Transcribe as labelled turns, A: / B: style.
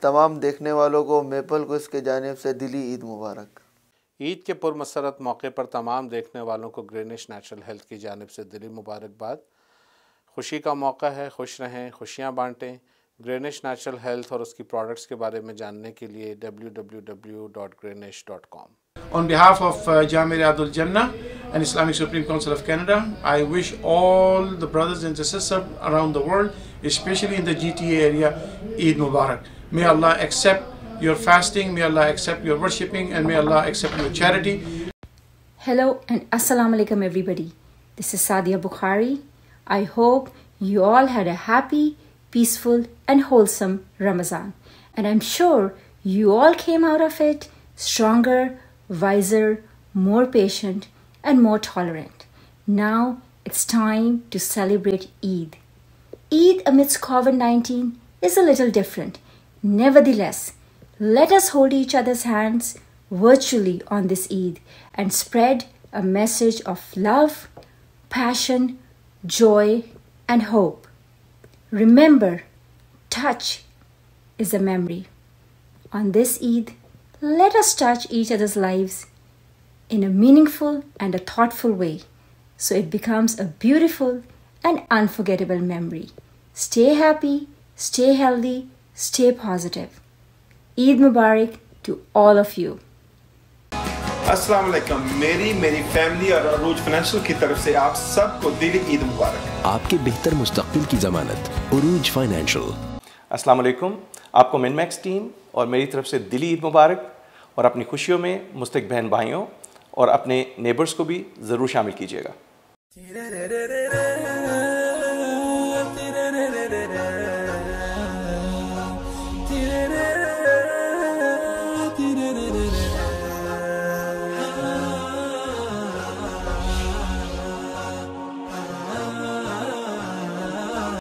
A: तमाम देखने वालों को मेपल क्विज के जानिब से दिली ईद मुबारक।
B: ईद के पुरमसरत मौके पर तमाम देखने वालों को ग्रीनिश नेचुरल हेल्थ की जानिब से दिली मुबारकबाद। खुशी का मौका है, खुश रहें, खुशियाँ बांटें। ग्रीनिश नेचुरल हेल्थ और उसकी प्रोडक्ट्स के बारे में जानने के लिए www.greenish.com।
C: On behalf of Jamia Riyadul Jannah and Islamic Supreme Council of Canada, I wish all the brothers and sisters around the world, especially in the GTA area, Eid Mubarak. May Allah accept your fasting, may Allah accept your worshipping, and may Allah accept your charity.
D: Hello and Assalamu alaikum everybody. This is Sadia Bukhari. I hope you all had a happy, peaceful and wholesome Ramadan. And I'm sure you all came out of it stronger, wiser, more patient and more tolerant. Now it's time to celebrate Eid. Eid amidst COVID-19 is a little different. Nevertheless, let us hold each other's hands virtually on this Eid and spread a message of love, passion, joy and hope. Remember, touch is a memory. On this Eid, let us touch each other's lives in a meaningful and a thoughtful way so it becomes a beautiful and unforgettable memory. Stay happy, stay healthy, stay positive. Eid Mubarak to all of you.
E: अस्सलाम वालेकुम। मेरी family और अरूज financial की तरफ से आप सबको दिली ईद मुबारक।
F: आपके बेहतर मुस्तकबिल की जमानत उरूज फाइनेंशियल।
G: अस्सलाम वालेकुम। आपको मिनमैक्स टीम और मेरी तरफ से दिली ईद मुबारक। और अपनी खुशियों में मुस्तक बहन भाइयों और अपने नेबर्स को भी ज़रूर शामिल कीजिएगा।